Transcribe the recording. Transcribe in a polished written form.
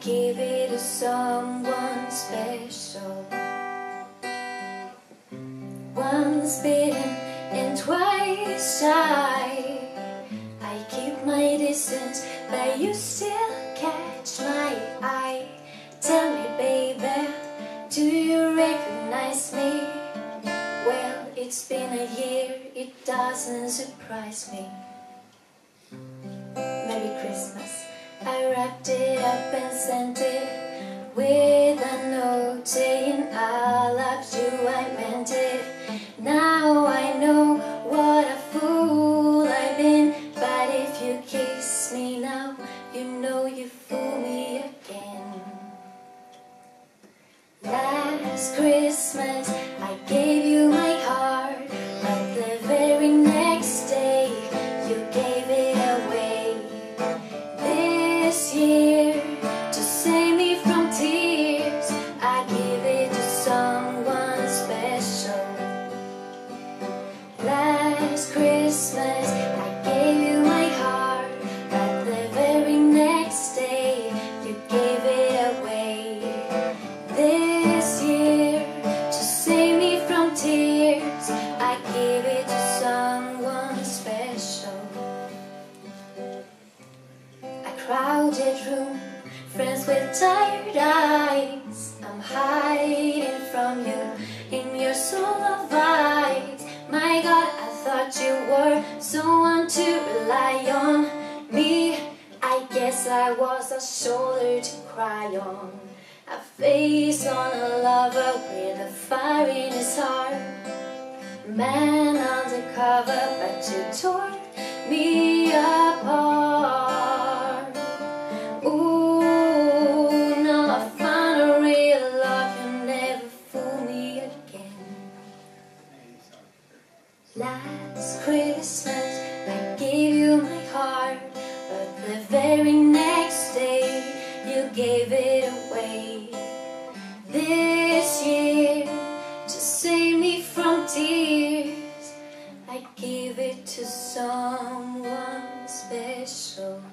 give it to someone special. Once bitten and twice shy, I keep my distance, but you still catch my eye. Tell me, baby, do you recognize me? Well, it's been a year, it doesn't surprise me. Merry Christmas, I wrapped it up and sent it with a note saying I loved you, I meant it. Now I know what a fool I've been, but if you kiss me now, you know you fool me again. Last Christmas I gave you my heart, but the very next day you gave it away. This year, to save me from tears, I give it to someone special. Last Christmas I gave you my heart, but the very next day you gave it away. This year, to save me from tears, I give it to someone special. A crowded room, friends with tired eyes. I'm hiding from you in your soul of ice. My God, I thought you were someone to rely on. Me, I guess I was a shoulder to cry on, a face on a lover with a fire in his heart. Man undercover, but you tore me apart. Ooh, now I found a real love, you never fool me again. Last Christmas I gave you my heart, but the very next day you gave it away. This year, to save me from tears, I give it to someone special.